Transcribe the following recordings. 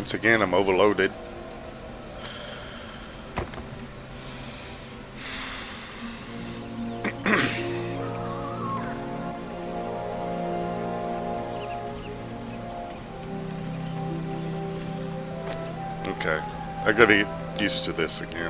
Once again, I'm overloaded. Okay, I gotta get used to this again.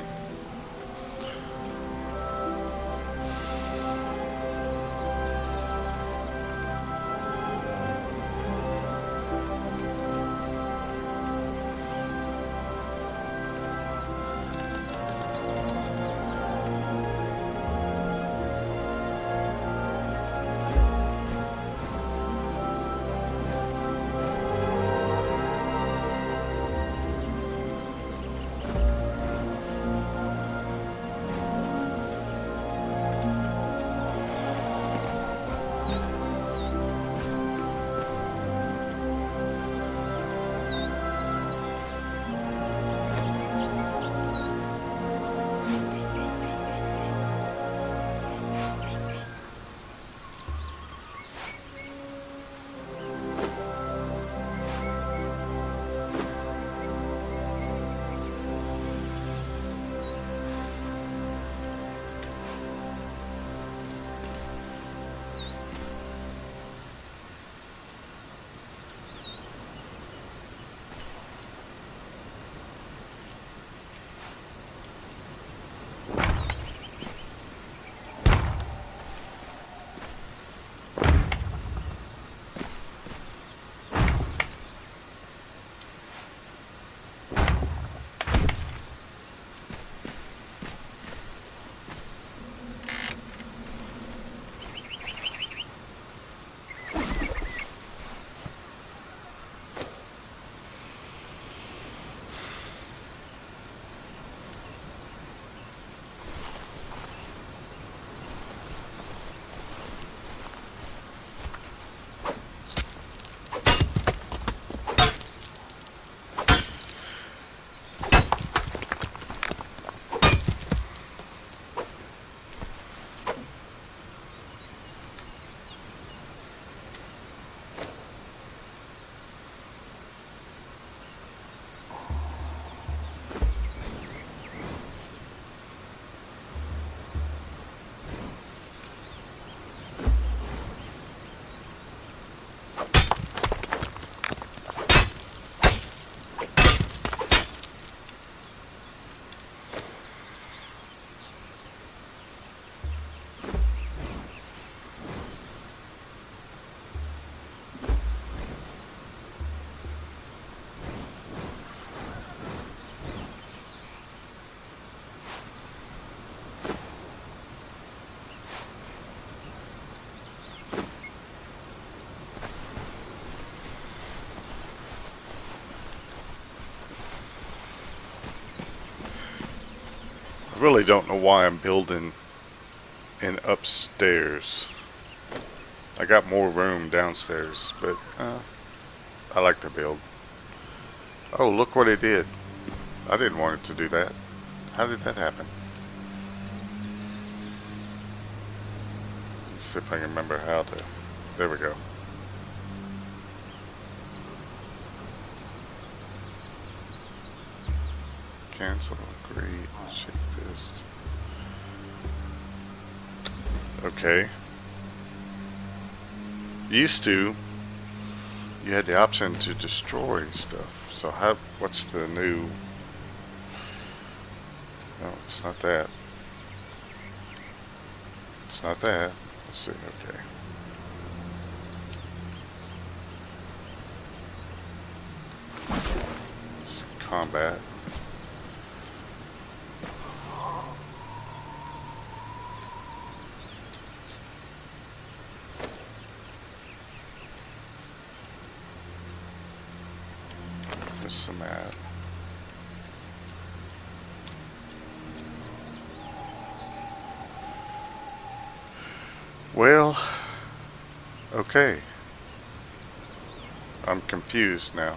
I really don't know why I'm building in upstairs. I got more room downstairs, but I like to build. Oh, look what it did. I didn't want it to do that. How did that happen? Let's see if I can remember how to... There we go. Cancel, agree, shake this. Okay. Used to, you had the option to destroy stuff. So how, what's the new... No, it's not that. It's not that. Let's see, okay. It's combat. Some ad. Well, okay. I'm confused now.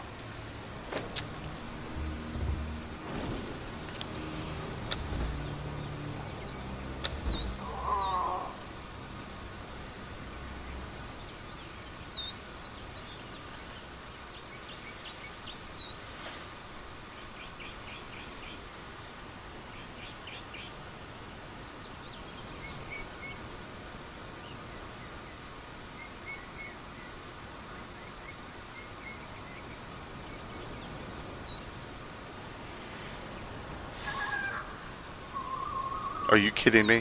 Are you kidding me?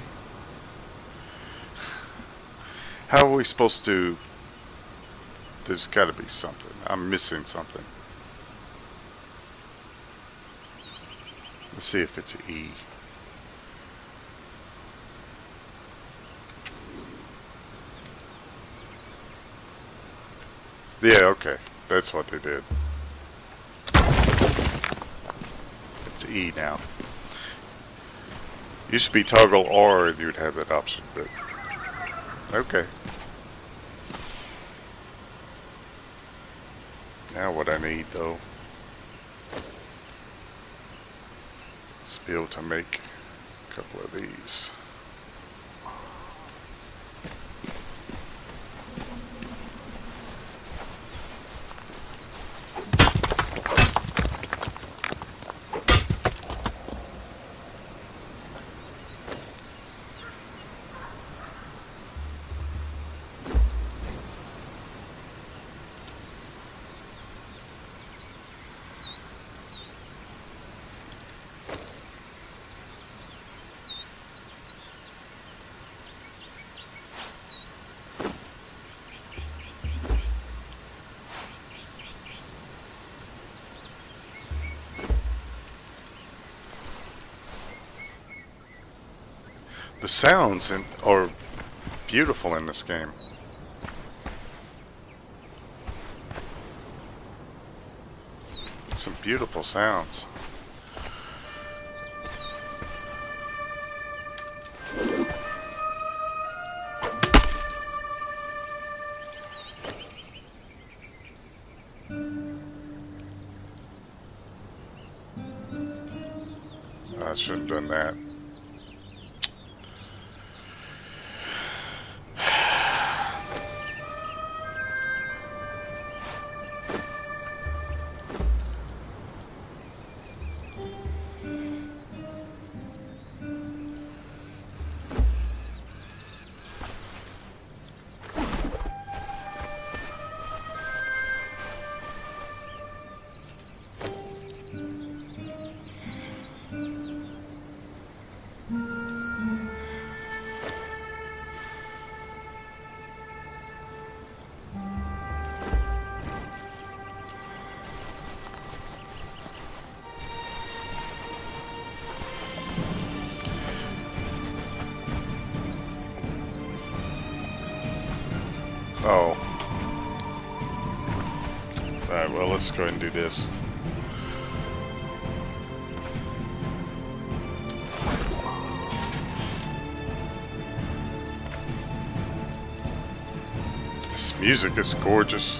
How are we supposed to... There's got to be something. I'm missing something. Let's see if it's an E. Yeah, okay. That's what they did. It's E now. Used to be toggle R and you'd have that option, but... Okay. Now what I need, though, is to be able to make a couple of these. The sounds are beautiful in this game. Some beautiful sounds. I shouldn't have done that. Oh. Alright, well, let's go ahead and do this. This music is gorgeous.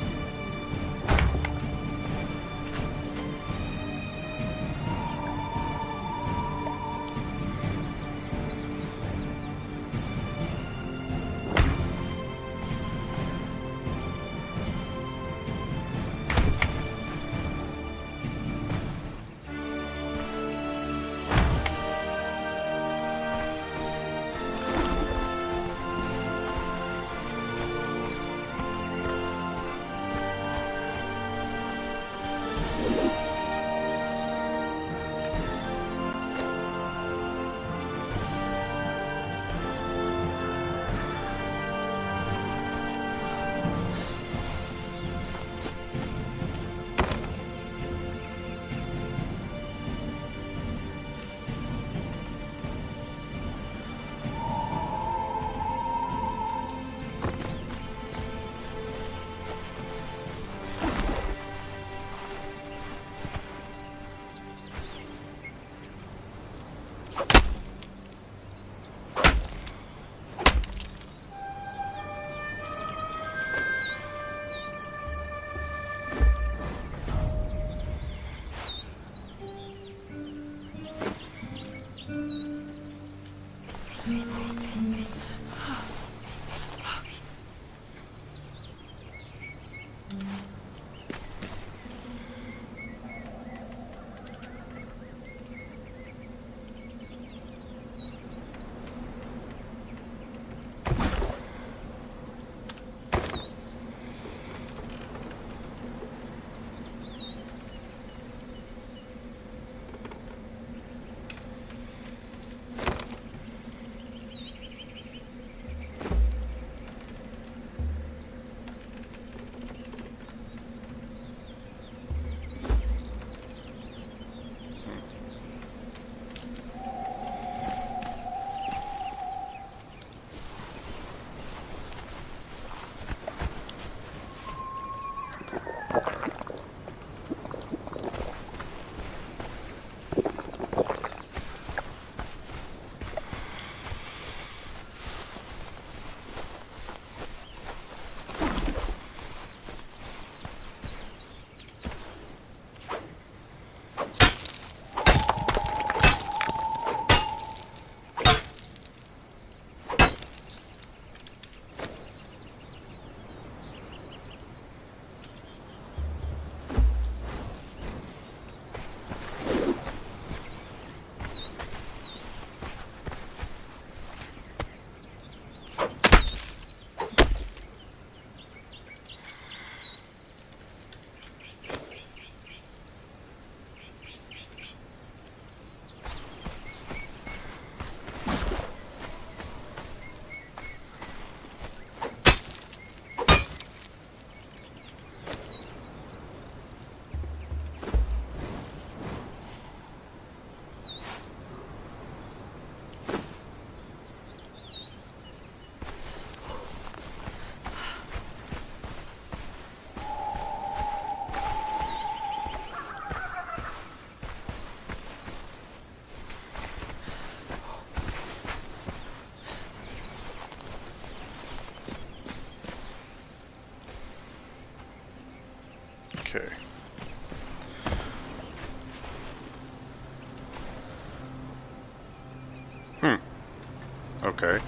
Okay.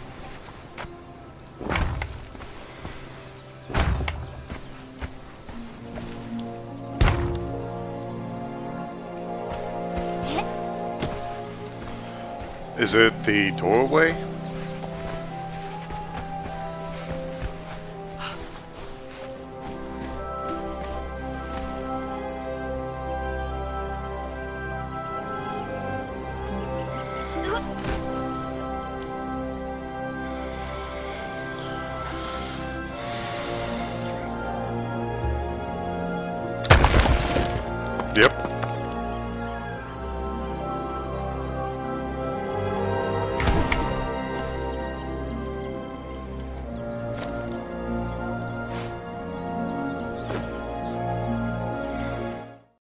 Is it the doorway? Yep.